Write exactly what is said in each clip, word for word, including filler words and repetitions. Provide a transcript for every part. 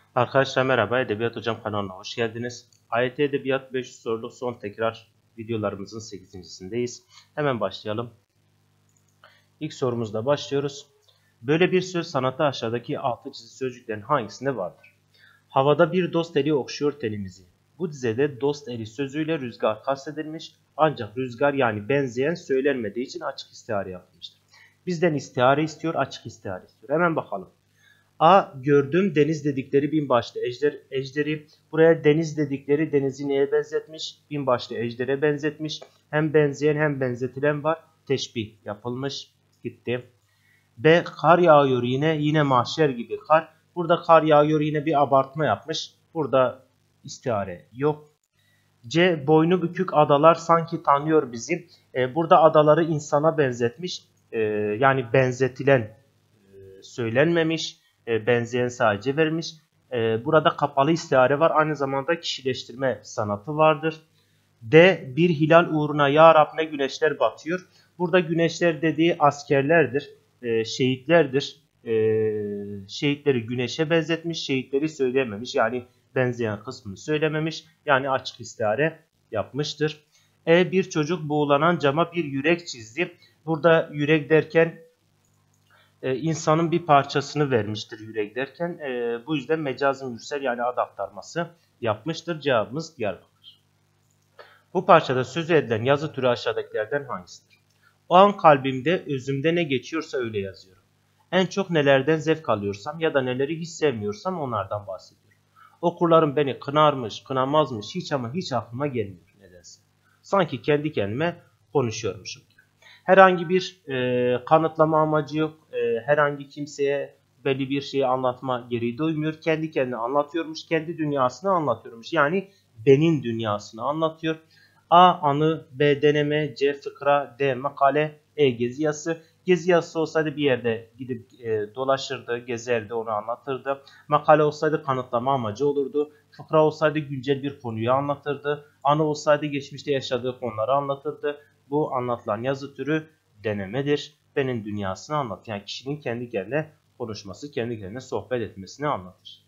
Arkadaşlar merhaba, Edebiyat Hocam kanalına hoş geldiniz. A Y T Edebiyat beş yüz soruluk son tekrar videolarımızın sekizincisindeyiz. Hemen başlayalım. İlk sorumuzla başlıyoruz. Böyle bir söz sanatı aşağıdaki altı çizili sözcüklerin hangisinde vardır? Havada bir dost eli okşuyor tenimizi. Bu dizede dost eli sözüyle rüzgar kastedilmiş, ancak rüzgar yani benzeyen söylenmediği için açık istihare yapılmıştır. Bizden istihare istiyor, açık istihare istiyor. Hemen bakalım. A. Gördüm deniz dedikleri binbaşlı ejder, ejderi. Buraya deniz dedikleri denizi neye benzetmiş? Binbaşlı ejdere benzetmiş. Hem benzeyen hem benzetilen var. Teşbih yapılmış. Gitti. B. Kar yağıyor yine. Yine mahşer gibi kar. Burada kar yağıyor yine bir abartma yapmış. Burada istihare yok. C. Boynu bükük adalar sanki tanıyor bizi. E, burada adaları insana benzetmiş. E, yani benzetilen e, söylenmemiş. E, benzeyen sadece vermiş. E, burada kapalı istihare var. Aynı zamanda kişileştirme sanatı vardır. D. Bir hilal uğruna ya Rab ne güneşler batıyor. Burada güneşler dediği askerlerdir. E, şehitlerdir. E, şehitleri güneşe benzetmiş. Şehitleri söylememiş. Yani benzeyen kısmını söylememiş. Yani açık istihare yapmıştır. E. Bir çocuk buğulanan cama bir yürek çizdi. Burada yürek derken e, insanın bir parçasını vermiştir yürek derken. E, bu yüzden mecazın mürsel yani ad aktarması yapmıştır. Cevabımız Diyarbakır. Bu parçada sözü edilen yazı türü aşağıdakilerden hangisidir? O an kalbimde, özümde ne geçiyorsa öyle yazıyorum. En çok nelerden zevk alıyorsam ya da neleri hiç sevmiyorsam onlardan bahsediyorum. Okurlarım beni kınarmış, kınamazmış hiç ama hiç aklıma gelmiyor nedense. Sanki kendi kendime konuşuyormuşum. Herhangi bir e, kanıtlama amacı yok. E, herhangi kimseye belli bir şeyi anlatma gereği duymuyor. Kendi kendine anlatıyormuş. Kendi dünyasını anlatıyormuş. Yani benim dünyasını anlatıyor. A. Anı, B. Deneme, C. Fıkra, D. Makale, E. Gezi yazısı. Gezi yazısı olsaydı bir yerde gidip e, dolaşırdı, gezerdi, onu anlatırdı. Makale olsaydı kanıtlama amacı olurdu. Fıkra olsaydı güncel bir konuyu anlatırdı. Anı olsaydı geçmişte yaşadığı konuları anlatırdı. Bu anlatılan yazı türü denemedir. Benim dünyasını anlatır. Yani kişinin kendi kendine konuşması, kendi kendine sohbet etmesini anlatır.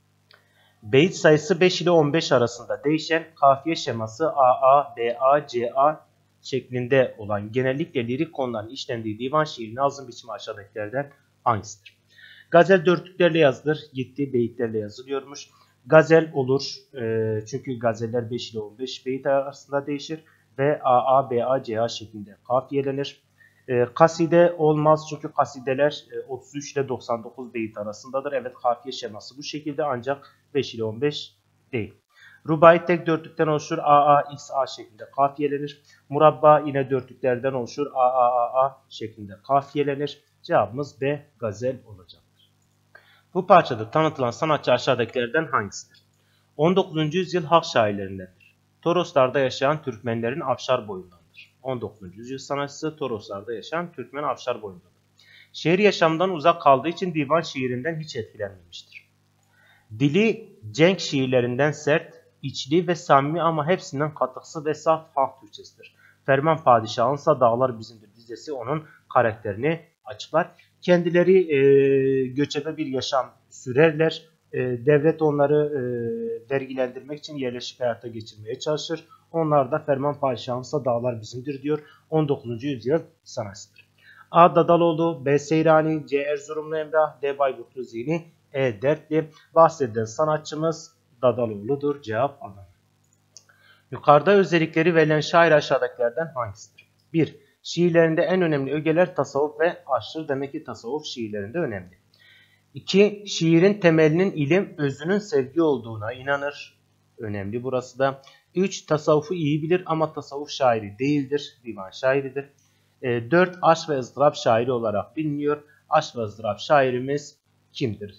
Beyit sayısı beş ile on beş arasında değişen kafiye şeması A A, B A, C A şeklinde olan genellikle lirik konuların işlendiği divan şiiri nazım biçimi aşağıdakilerden hangisidir? Gazel dörtlüklerle yazılır. Gitti beyitlerle yazılıyormuş. Gazel olur. E, çünkü gazeller beş ile on beş beyit arasında değişir. Ve A A, B A, C A şeklinde kafiyelenir. E, kaside olmaz çünkü kasideler e, otuz üç ile doksan dokuz beyit arasındadır. Evet kafiye şeması bu şekilde ancak beş ile on beş değil. Rubai tek dörtlükten oluşur. A A, X A şeklinde kafiyelenir. Murabba yine dörtlüklerden oluşur. A A, A A şeklinde kafiyelenir. Cevabımız B. Gazel olacaktır. Bu parçada tanıtılan sanatçı aşağıdakilerden hangisidir? on dokuzuncu yüzyıl halk şairlerindendir. Toroslarda yaşayan Türkmenlerin Afşar boyundandır. on dokuzuncu yüzyıl sanatçısı Toroslarda yaşayan Türkmen Afşar boyundandır. Şehir yaşamdan uzak kaldığı için divan şiirinden hiç etkilenmemiştir. Dili cenk şiirlerinden sert, içli ve samimi ama hepsinden katıksı ve saf halk Türkçesidir. Ferman Padişah'ınsa Dağlar Bizimdir dizesi onun karakterini açıklar. Kendileri e, göçebe bir yaşam sürerler. E, devlet onları e, vergilendirmek için yerleşik hayata geçirmeye çalışır. Onlar da Ferman Padişah'ınsa Dağlar Bizimdir diyor. on dokuzuncu yüzyıl sanatçıdır. A. Dadaloğlu, B. Seyrani, C. Erzurumlu Emrah, D. Bayburtlu Zihni, E. Dertli. Bahsedilen sanatçımız Dadaloğlu'dur. Cevap Adana. Yukarıda özellikleri verilen şair aşağıdakilerden hangisidir? bir. Şiirlerinde en önemli ögeler tasavvuf ve aşırı demek ki tasavvuf şiirlerinde önemli. iki. Şiirin temelinin ilim, özünün sevgi olduğuna inanır. Önemli burası da. üç. Tasavvufu iyi bilir ama tasavvuf şairi değildir. Divan şairidir. dört. Aşk ve ızdırap şairi olarak biliniyor. Aşk ve ızdırap şairimiz kimdir?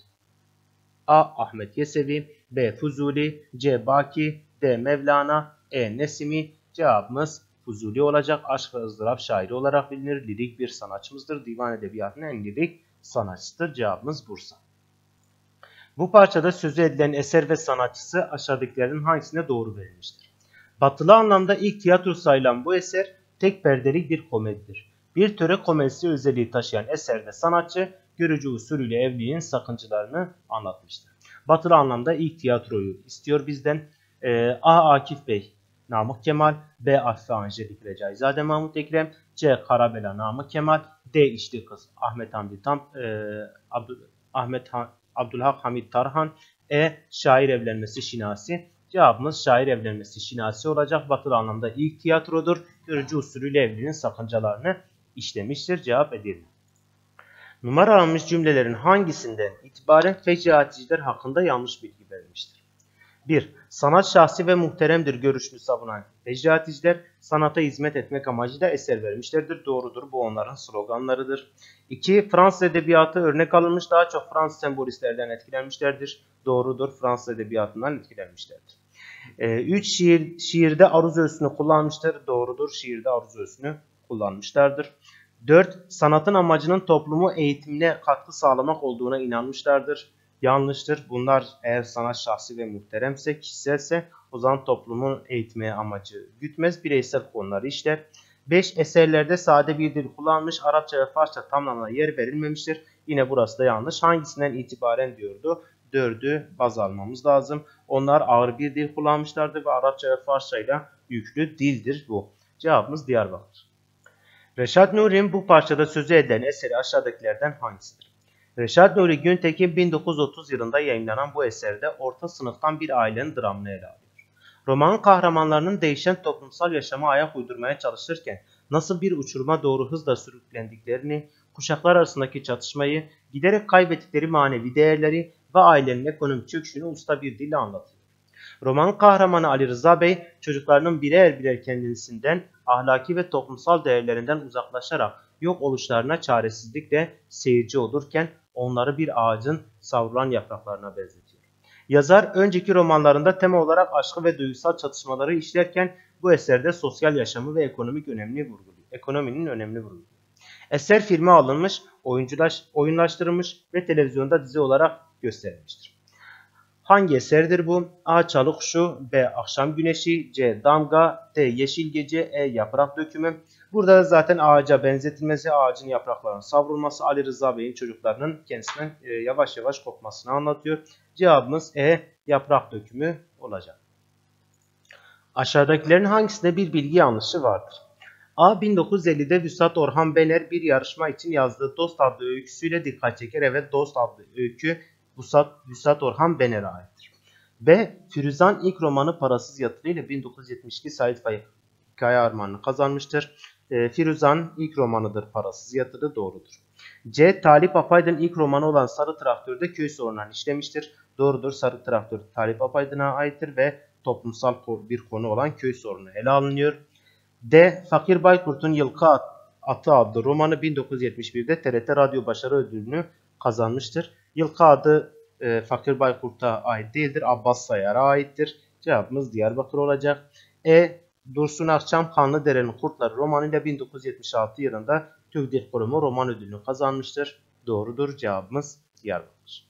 A. Ahmet Yesevi, B. Fuzuli, C. Baki, D. Mevlana, E. Nesimi. Cevabımız Fuzuli olacak. Aşk ve ızdırap şairi olarak bilinir. Lirik bir sanatçımızdır. Divan edebiyatının en lirik sanatçısıdır. Cevabımız Bursa. Bu parçada sözü edilen eser ve sanatçısı aşağıdakilerin hangisine doğru verilmiştir? Batılı anlamda ilk tiyatro sayılan bu eser tek perdelik bir komedidir. Bir töre komedisi özelliği taşıyan eserde sanatçı görücü usulüyle evliliğin sakıncalarını anlatmıştır. Batılı anlamda ilk tiyatroyu istiyor bizden. E, A. Akif Bey, Namık Kemal, B. Afife Angelik Recaizade Mahmut Ekrem, C. Karabela Namık Kemal, D. İşte Kız Ahmet Hamdi Tam, e, Abdül, Ahmet ha, Abdülhak Hamit Tarhan, E. Şair evlenmesi Şinasi. Cevabımız şair evlenmesi Şinasi olacak. Batılı anlamda ilk tiyatrodur. Görücü usulüyle evliliğin sakıncalarını işlemiştir. Cevap Edirne. Numaralanmış cümlelerin hangisinden itibaren fecaatçiler hakkında yanlış bilgi verilmiştir? bir. Sanat şahsi ve muhteremdir görüşünü savunan fecaatçiler sanata hizmet etmek amacıyla eser vermişlerdir. Doğrudur. Bu onların sloganlarıdır. iki. Fransız edebiyatı örnek alınmış, daha çok Fransız sembolistlerden etkilenmişlerdir. Doğrudur. Fransız edebiyatından etkilenmişlerdir. üç. Şiir, şiirde aruz ölçüsünü kullanmıştır. Doğrudur. Şiirde aruz ölçüsünü kullanmışlardır. dört. Sanatın amacının toplumu eğitimine katkı sağlamak olduğuna inanmışlardır. Yanlıştır. Bunlar eğer sanat şahsi ve muhteremse, kişiselse o zaman toplumun eğitmeye amacı gütmez. Bireysel konuları işler. beş. Eserlerde sade bir dil kullanmış. Arapça ve Farsça tamlamına yer verilmemiştir. Yine burası da yanlış. Hangisinden itibaren diyordu? dördü baz almamız lazım. Onlar ağır bir dil kullanmışlardı ve Arapça ve Farsça ile yüklü dildir bu. Cevabımız Diyarbakır. Reşat Nuri'nin bu parçada sözü edilen eseri aşağıdakilerden hangisidir? Reşat Nuri Güntekin bin dokuz yüz otuz yılında yayınlanan bu eserde orta sınıftan bir ailenin dramını ele alıyor. Romanın kahramanlarının değişen toplumsal yaşama ayak uydurmaya çalışırken nasıl bir uçuruma doğru hızla sürüklendiklerini, kuşaklar arasındaki çatışmayı, giderek kaybettikleri manevi değerleri ve ailenin ekonomik çöküşünü usta bir dille anlatıyor. Romanın kahramanı Ali Rıza Bey, çocuklarının birer birer kendisinden, ahlaki ve toplumsal değerlerinden uzaklaşarak yok oluşlarına çaresizlikle seyirci olurken onları bir ağacın savrulan yapraklarına benzetiyor. Yazar önceki romanlarında tema olarak aşkı ve duygusal çatışmaları işlerken bu eserde sosyal yaşamı ve ekonomik önemini vurguluyor. Ekonominin önemini vurguluyor. Eser filme alınmış, oyunculaş, oyunlaştırılmış ve televizyonda dizi olarak gösterilmiştir. Hangi eserdir bu? A. Çalı Kuşu, B. Akşam Güneşi, C. Damga, D. Yeşil Gece, E. Yaprak Dökümü. Burada zaten ağaca benzetilmesi, ağacın yapraklarının savrulması, Ali Rıza Bey'in çocuklarının kendisinden yavaş yavaş kopmasını anlatıyor. Cevabımız E. Yaprak Dökümü olacak. Aşağıdakilerin hangisinde bir bilgi yanlışı vardır? A. bin dokuz yüz ellide Vüsat Orhan Bener bir yarışma için yazdığı Dost adlı öyküsüyle dikkat çeker. Evet, Dost adlı öykü Vüsat, Vüsat Orhan Bener'e aittir. B. Firuzan ilk romanı Parasız Yatırı ile bin dokuz yüz yetmiş iki Sait Faik hikaye armağanını kazanmıştır. E, Firuzan ilk romanıdır Parasız Yatırı, doğrudur. C. Talip Apaydın ilk romanı olan Sarı Traktör'de köy sorunlarını işlemiştir. Doğrudur. Sarı Traktör Talip Apaydın'a aittir ve toplumsal bir konu olan köy sorunu ele alınıyor. D. Fakir Baykurt'un Yılkı Atı adlı romanı bin dokuz yüz yetmiş birde T R T Radyo Başarı Ödülünü kazanmıştır. Yılkı adı e, Fakir Baykurt'a ait değildir. Abbas Sayar'a aittir. Cevabımız Diyarbakır olacak. E. Dursun Akçam Kanlıdere'nin Kurtları romanıyla bin dokuz yüz yetmiş altı yılında Türk Dil Kurumu roman ödülünü kazanmıştır. Doğrudur. Cevabımız Diyarbakır.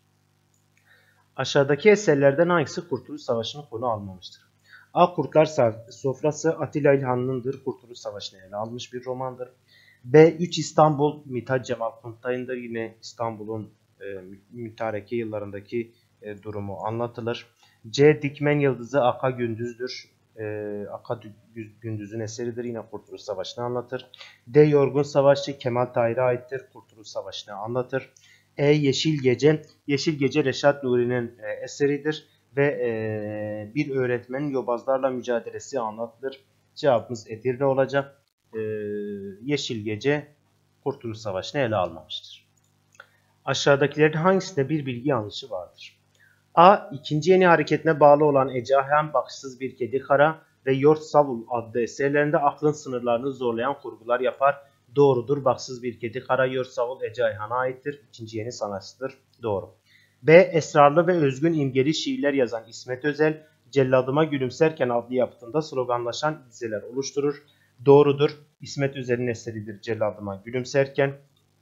Aşağıdaki eserlerden hangisi Kurtuluş Savaşı'nı konu almamıştır? A. Kurtlar Sofrası Atilla İlhanlı'ndır. Kurtuluş Savaşı'nı ele almış bir romandır. B. üç İstanbul Mithat Cemal Kuntay'ındır. Yine İstanbul'un e, mütareke yıllarındaki e, durumu anlatılır. C. Dikmen Yıldızı Aka Gündüz'dür. E, Aka Gündüz'ün eseridir. Yine Kurtuluş Savaşı'nı anlatır. D. Yorgun Savaşçı Kemal Tahir'e aittir. Kurtuluş Savaşı'nı anlatır. E. Yeşil Gece. Yeşil Gece Reşat Nuri'nin e, eseridir ve e, bir öğretmenin yobazlarla mücadelesi anlatılır. Cevabımız Edirne olacak. E, Yeşil Gece Kurtuluş Savaşı'nı ele almamıştır. Aşağıdakilerin hangisinde bir bilgi yanlışı vardır? A. İkinci Yeni Hareketine bağlı olan Ece Ayhan, Bakışsız Bir Kedi Kara ve Yort Savul adlı eserlerinde aklın sınırlarını zorlayan kurgular yapar. Doğrudur. Baksız Bir Kedi Kara, Yort Savul Ece Ayhan'a aittir. İkinci yeni sanatçıdır. Doğru. B. Esrarlı ve özgün imgeli şiirler yazan İsmet Özel, Celladıma Gülümserken adlı yapıtında sloganlaşan dizeler oluşturur. Doğrudur. İsmet Özel'in eseridir Celladıma Gülümserken.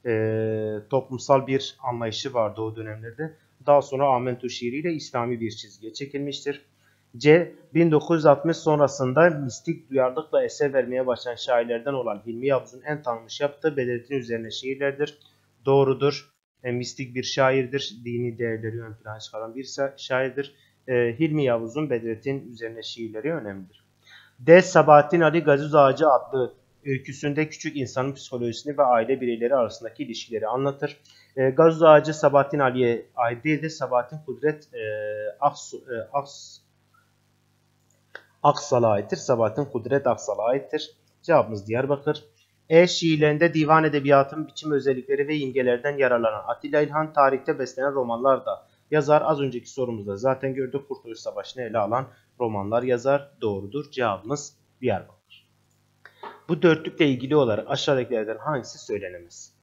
E, toplumsal bir anlayışı vardı o dönemlerde. Daha sonra Amentü şiiriyle İslami bir çizgiye çekilmiştir. C. bin dokuz yüz altmış sonrasında mistik duyarlılıkla eser vermeye başlayan şairlerden olan Hilmi Yavuz'un en tanınmış yaptığı Bedrettin üzerine şiirlerdir. Doğrudur. E, mistik bir şairdir. Dini değerleri ön plana çıkaran bir şairdir. E, Hilmi Yavuz'un Bedrettin üzerine şiirleri önemlidir. D. Sabahattin Ali Gazoz Ağacı adlı öyküsünde küçük insanın psikolojisini ve aile bireyleri arasındaki ilişkileri anlatır. E, Gazoz Ağacı Sabahattin Ali'ye ait değildir. Sabahattin Kudret e, Aksu, e, Aks, Aksal'a aittir. Sabahattin Kudret Aksal'a aittir. Cevabımız Diyarbakır. E. Şiirlerinde divan edebiyatının biçim özellikleri ve imgelerden yararlanan Atilla İlhan tarihte beslenen romanlar da yazar. Az önceki sorumuzda zaten gördük. Kurtuluş Savaşı'nı ele alan romanlar yazar. Doğrudur. Cevabımız Diyarbakır. Bu dörtlükle ilgili olarak aşağıdakilerden hangisi söylenemez?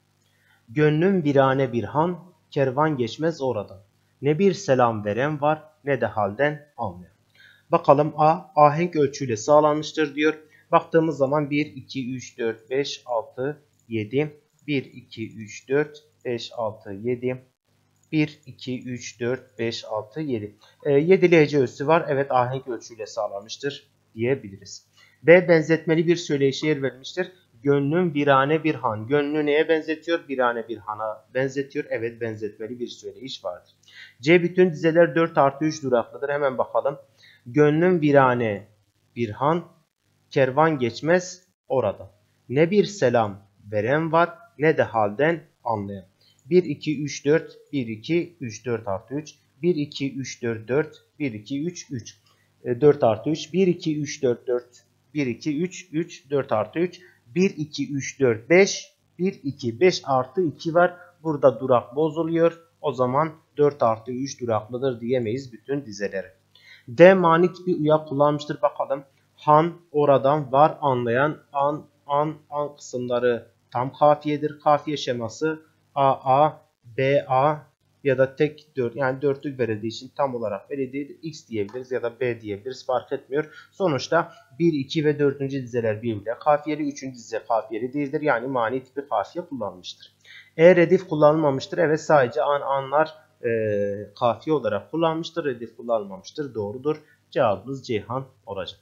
Gönlüm virane bir han, kervan geçmez oradan. Ne bir selam veren var, ne de halden anlayan. Bakalım A. Ahenk ölçüyle sağlanmıştır diyor. Baktığımız zaman bir, iki, üç, dört, beş, altı, yedi. bir, iki, üç, dört, beş, altı, yedi. bir, iki, üç, dört, beş, altı, yedi. E, yedili hece ölçüsü var. Evet, ahenk ölçüyle sağlanmıştır diyebiliriz. B. Benzetmeli bir söyleyişe yer verilmiştir. Gönlüm virane bir han. Gönlü neye benzetiyor? Virane bir hana benzetiyor. Evet, benzetmeli bir söyleyiş vardır. C. Bütün dizeler dört artı üç duraklıdır. Hemen bakalım. Gönlüm virane bir han, kervan geçmez orada. Ne bir selam veren var, ne de halden anlayan. bir, iki, üç, dört, bir, iki, üç, dört artı üç. bir, iki, üç, dört, dört, bir, iki, üç, üç. dört artı üç. bir, iki, üç, dört, dört, bir, iki, üç, üç, dört artı üç. bir, iki, üç, dört, beş. bir, iki, beş artı iki var. Burada durak bozuluyor. O zaman dört artı üç duraklıdır diyemeyiz bütün dizeleri. D. Mani tipi uyak kullanmıştır. Bakalım. Han, oradan, var, anlayan, an, an, an kısımları tam kafiyedir. Kafiye şeması A, A, B, A ya da tek dört, yani dörtlük verildiği için tam olarak verildiği X diyebiliriz ya da B diyebiliriz. Fark etmiyor. Sonuçta bir, iki ve dördüncü dizeler birbirine kafiyeli. üçüncü dize kafiyeli değildir. Yani mani tipi kafiye kullanılmıştır. E. Redif kullanılmamıştır. Evet, sadece an, anlar e, kafiye olarak kullanmıştır. Redif kullanılmamıştır. Doğrudur. Cevabımız Ceyhan olacak.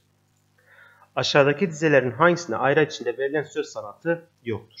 Aşağıdaki dizelerin hangisinde ayraç içinde verilen söz sanatı yoktur?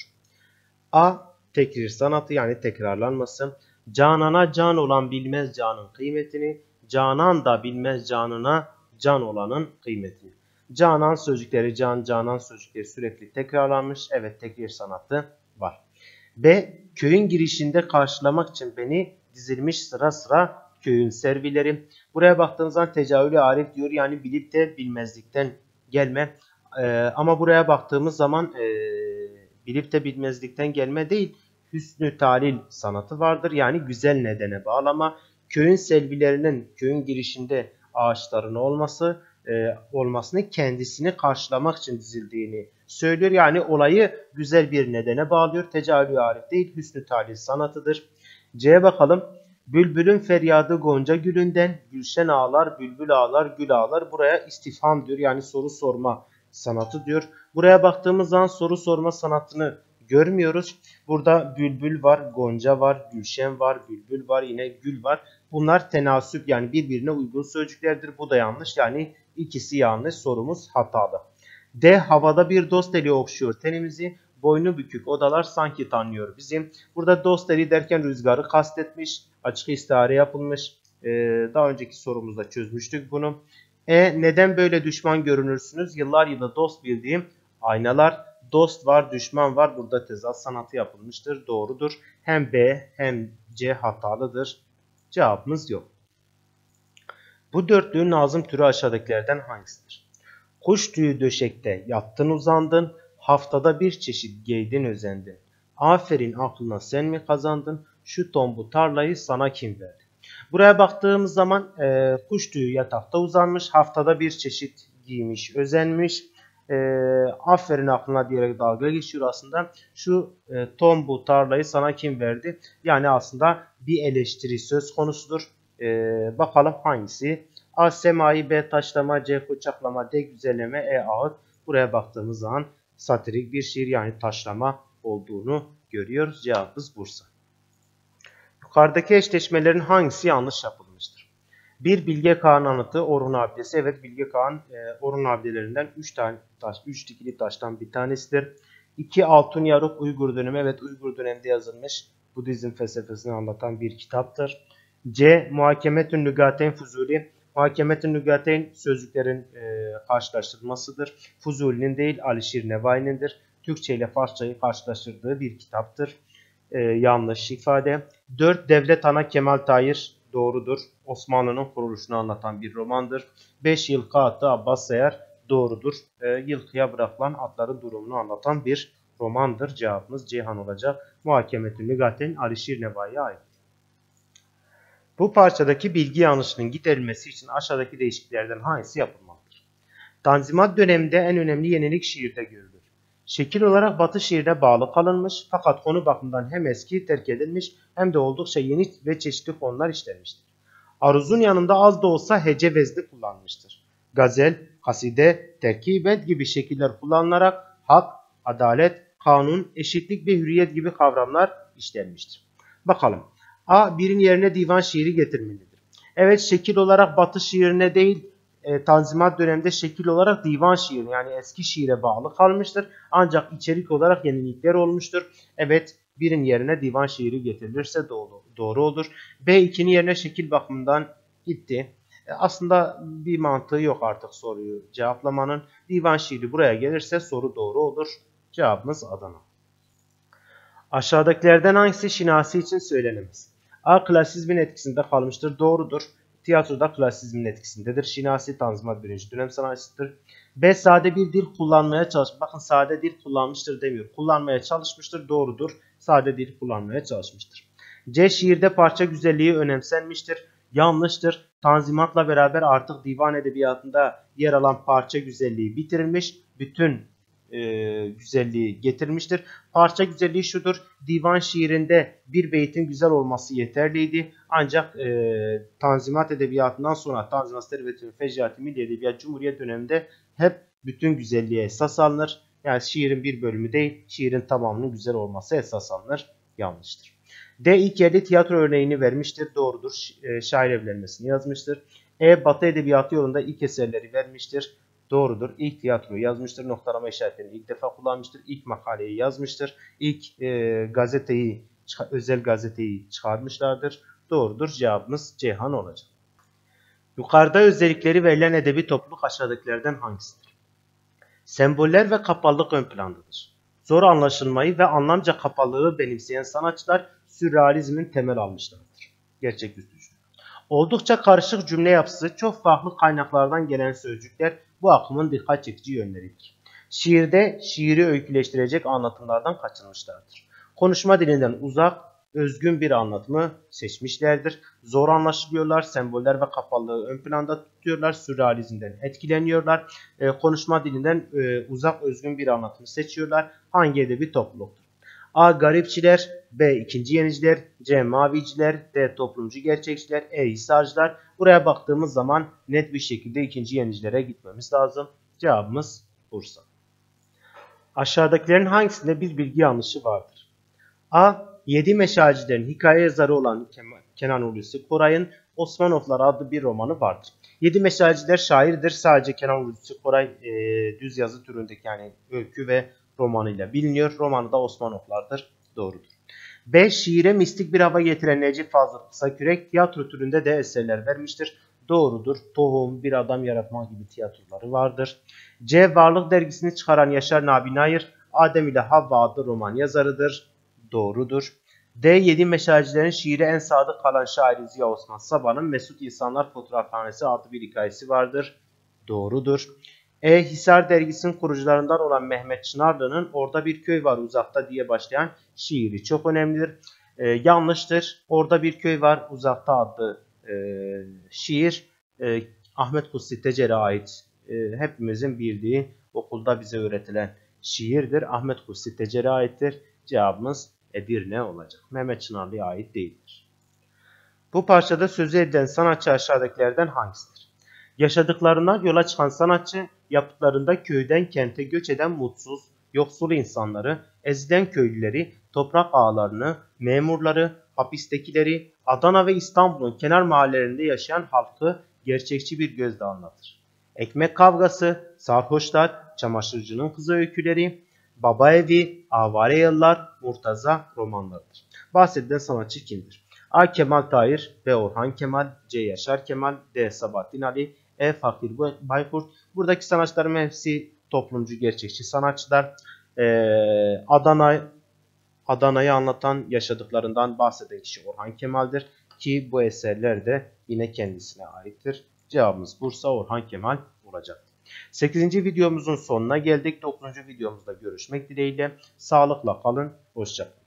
A. Tekrir sanatı, yani tekrarlanması. Canana can olan bilmez canın kıymetini. Canan da bilmez canına can olanın kıymetini. Canan sözcükleri, can, canan sözcükleri sürekli tekrarlanmış. Evet, tekrir sanatı var. B. Köyün girişinde karşılamak için beni dizilmiş sıra sıra köyün servileri. Buraya baktığımızda tecavülü arif diyor, yani bilip de bilmezlikten gelme. Ee, ama buraya baktığımız zaman e, bilip de bilmezlikten gelme değil, hüsnü talil sanatı vardır. Yani güzel nedene bağlama. Köyün selvilerinin köyün girişinde ağaçların olması e, olmasını kendisini karşılamak için dizildiğini söylüyor. Yani olayı güzel bir nedene bağlıyor. Tecavülü arif değil, hüsnü talil sanatıdır. C'ye bakalım. Bülbülün feryadı gonca gülünden, gülşen ağlar, bülbül ağlar, gül ağlar. Buraya istifham diyor, yani soru sorma sanatı diyor. Buraya baktığımız zaman soru sorma sanatını görmüyoruz. Burada bülbül var, gonca var, gülşen var, bülbül var, yine gül var. Bunlar tenasüp, yani birbirine uygun sözcüklerdir. Bu da yanlış, yani ikisi yanlış, sorumuz hatalı. D. Havada bir dost eli okşuyor tenimizi. Boynu bükük odalar sanki tanıyor bizim. Burada dost eli derken rüzgarı kastetmiş. Açık istihare yapılmış. Ee, daha önceki sorumuzda çözmüştük bunu. E. Neden böyle düşman görünürsünüz? Yıllar yılı dost bildiğim aynalar. Dost var, düşman var. Burada tezat sanatı yapılmıştır. Doğrudur. Hem B hem C hatalıdır. Cevabımız yok. Bu dörtlüğün nazım türü aşağıdakilerden hangisidir? Kuş tüyü döşekte yattın uzandın, haftada bir çeşit giydin özendin. Aferin aklına sen mi kazandın, şu tombu tarlayı sana kim verdi? Buraya baktığımız zaman e, kuş tüyü yatakta uzanmış, haftada bir çeşit giymiş, özenmiş. E, aferin aklına diyerek dalga geçiyor aslında. Şu e, tombu tarlayı sana kim verdi? Yani aslında bir eleştiri söz konusudur. E, bakalım hangisi? A. Semai, B. Taşlama, C. Koçaklama, D. Güzelleme, E. Ağıt. Buraya baktığımız zaman satirik bir şiir, yani taşlama olduğunu görüyoruz. Cevabımız Bursa. Yukarıdaki eşleşmelerin hangisi yanlış yapılmıştır? bir. Bilge Kağan anıtı Orhun abidesi. Evet, Bilge Kağan e, Orhun abidelerinden üç tane taş, üç dikili taştan bir tanesidir. iki. Altun Yaruk Uygur dönemi. Evet, Uygur döneminde yazılmış. Budizm felsefesini anlatan bir kitaptır. C. Muhakemetün Lügateyn Fuzuli. Muhakemetün Lügateyn sözcüklerin e, karşılaştırmasıdır. Fuzuli'nin değil, Alişir Nevai'nindir. Türkçe ile Farsçayı karşılaştırdığı bir kitaptır. E, yanlış ifade. dört. Devlet Ana Kemal Tahir. Doğrudur. Osmanlı'nın kuruluşunu anlatan bir romandır. beş. Yılkı Atı Abbas Sayar. Doğrudur. E, yılkıya bırakılan atların durumunu anlatan bir romandır. Cevabımız Ceyhan olacak. Muhakemetün Lügateyn Alişir Nevai'ye ait. Bu parçadaki bilgi yanlışının giderilmesi için aşağıdaki değişikliklerden hangisi yapılmalıdır? Tanzimat döneminde en önemli yenilik şiirde görülür. Şekil olarak Batı şiirine bağlı kalınmış fakat konu bakımından hem eski terk edilmiş hem de oldukça yeni ve çeşitli konular işlenmiştir. Aruzun yanında az da olsa hece vezni kullanmıştır. Gazel, kaside, terkibet gibi şekiller kullanılarak hak, adalet, kanun, eşitlik ve hürriyet gibi kavramlar işlenmiştir. Bakalım. A. Birin yerine divan şiiri getirmelidir. Evet, şekil olarak Batı şiirine değil, e, Tanzimat döneminde şekil olarak divan şiiri yani eski şiire bağlı kalmıştır. Ancak içerik olarak yenilikler olmuştur. Evet, birin yerine divan şiiri getirilirse doğru, doğru olur. B. ikinin yerine şekil bakımından gitti. E, aslında bir mantığı yok artık soruyu cevaplamanın. Divan şiiri buraya gelirse soru doğru olur. Cevabımız Adana. Aşağıdakilerden hangisi şinasi için söylenemez? A. Klasizmin etkisinde kalmıştır. Doğrudur. Tiyatroda klasizmin etkisindedir. Şinasi Tanzimat birinci dönem sanatçısıdır. B. Sade bir dil kullanmaya çalışmış. Bakın sade dil kullanmıştır demiyor. Kullanmaya çalışmıştır. Doğrudur. Sade dil kullanmaya çalışmıştır. C. Şiirde parça güzelliği önemsenmiştir. Yanlıştır. Tanzimatla beraber artık divan edebiyatında yer alan parça güzelliği bitirilmiş. Bütün e, güzelliği getirmiştir. Parça güzelliği şudur. Divan şiirinde bir beytin güzel olması yeterliydi. Ancak e, Tanzimat edebiyatından sonra Tanzimat Servet-i Fecaat-i Milli Edebiyat Cumhuriyet döneminde hep bütün güzelliğe esas alınır. Yani şiirin bir bölümü değil, şiirin tamamının güzel olması esas alınır. Yanlıştır. D. İlk yerde tiyatro örneğini vermiştir. Doğrudur. E, şair evlenmesini yazmıştır. E. Batı edebiyatı yolunda ilk eserleri vermiştir. Doğrudur. İlk tiyatroyu yazmıştır. Noktalama işaretlerini ilk defa kullanmıştır. İlk makaleyi yazmıştır. İlk e, gazeteyi, özel gazeteyi çıkarmışlardır. Doğrudur. Cevabımız Ceyhan olacak. Yukarıda özellikleri verilen edebi topluluk aşağıdakilerden hangisidir? Semboller ve kapalılık ön plandadır. Zor anlaşılmayı ve anlamca kapalılığı benimseyen sanatçılar sürrealizmin temel almışlardır. Gerçeküstü. Oldukça karışık cümle yapısı, çok farklı kaynaklardan gelen sözcükler bu akımın dikkat çekici yönleridir. Şiirde şiiri öyküleştirecek anlatımlardan kaçınmışlardır. Konuşma dilinden uzak, özgün bir anlatımı seçmişlerdir. Zor anlaşılıyorlar, semboller ve kapalılığı ön planda tutuyorlar, sürrealizmden etkileniyorlar. E, konuşma dilinden e, uzak, özgün bir anlatımı seçiyorlar. Hangi edebi topluluktur? A. Garipçiler, B. İkinci yeniciler, C. Maviciler, D. Toplumcu gerçekçiler, E. Hisarcılar. Buraya baktığımız zaman net bir şekilde ikinci yenicilere gitmemiz lazım. Cevabımız Bursa. Aşağıdakilerin hangisinde bir bilgi yanlışı vardır? A. Yedi Meşalcilerin hikaye yazarı olan Kenan Hulusi Koray'ın Osmanovlar adlı bir romanı vardır. Yedi Meşalciler şairdir. Sadece Kenan Hulusi Koray e, düz yazı türündeki yani öykü ve romanıyla biliniyor. Romanı da Osmanovlardır. Doğrudur. B. Şiire mistik bir hava getiren Necip Fazıl Kısakürek tiyatro türünde de eserler vermiştir. Doğrudur. Tohum, Bir Adam Yaratma gibi tiyatroları vardır. C. Varlık dergisini çıkaran Yaşar Nabi Nayır Adem ile Havva adlı roman yazarıdır. Doğrudur. D. Yedi Meşalcilerin şiire en sadık kalan şairi Ziya Osman Sabah'ın Mesut İnsanlar Fotoğrafhanesi adlı bir hikayesi vardır. Doğrudur. E. Hisar dergisinin kurucularından olan Mehmet Çınarlı'nın Orada Bir Köy Var Uzakta diye başlayan şiiri çok önemlidir. E, yanlıştır. Orada Bir Köy Var Uzakta adlı e, şiir e, Ahmet Kutsi Tecer'e ait e, hepimizin bildiği okulda bize öğretilen şiirdir. Ahmet Kutsi Tecer'e aittir. Cevabımız Edirne olacak. Mehmet Çınarlı'ya ait değildir. Bu parçada sözü edilen sanatçı aşağıdakilerden hangisidir? Yaşadıklarından yola çıkan sanatçı yapıtlarında köyden kente göç eden mutsuz, yoksul insanları, ezilen köylüleri, toprak ağalarını, memurları, hapistekileri, Adana ve İstanbul'un kenar mahallelerinde yaşayan halkı gerçekçi bir gözle anlatır. Ekmek kavgası, sarhoşlar, çamaşırcının kızı öyküleri, Baba Evi, Avare Yıllar, Murtaza romanlarıdır. Bahsedilen sanatçı kimdir? A. Kemal Tahir, B. Orhan Kemal, C. Yaşar Kemal, D. Sabahattin Ali, E. Fakir Baykurt. Buradaki sanatçıların hepsi toplumcu, gerçekçi sanatçılar. Ee, Adana Adana'yı anlatan, yaşadıklarından bahseden kişi Orhan Kemal'dir ki bu eserler de yine kendisine aittir. Cevabımız Bursa, Orhan Kemal olacak. sekizinci videomuzun sonuna geldik. dokuzuncu videomuzda görüşmek dileğiyle. Sağlıkla kalın. Hoşça kalın.